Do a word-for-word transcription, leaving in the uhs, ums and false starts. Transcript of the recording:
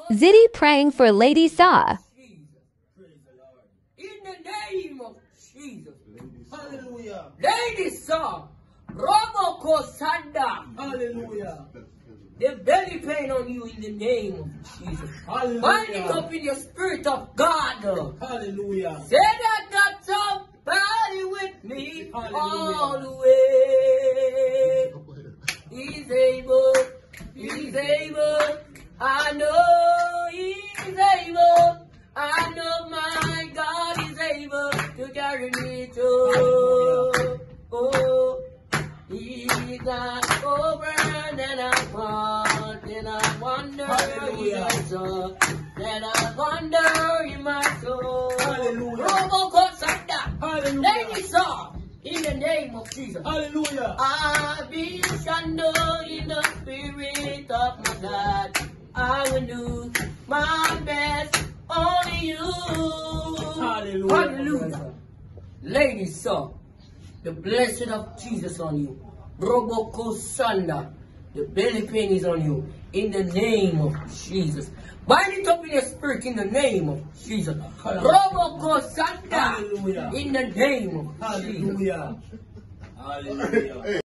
Ziddy praying for Lady Saw. In the name of Jesus. Hallelujah. Lady Saw. Roboko Sanda. Hallelujah. The belly pain on you in the name of Jesus. Hallelujah. Bind it up in your spirit of God. Hallelujah. Say that got somebody with me. Hallelujah. All the way. He's able. He's able. I know he's able. I know my God is able to carry me through. Oh, he got over and I want and I wonder Hallelujah. in my soul. Then I wonder in my soul. Hallelujah. Robocop Sanda. Hallelujah. Lady Saw. In the name of Jesus. Hallelujah. I be shunned in the spirit of my God. I will do my best, only you. Hallelujah. Hallelujah. Lady Saw, the blessing of Jesus on you. Roboko Sanda, the belly pain is on you. In the name of Jesus. Bind it up in your spirit in the name of Jesus. Roboko Sanda, Hallelujah. in the name of Jesus. Hallelujah. Hallelujah.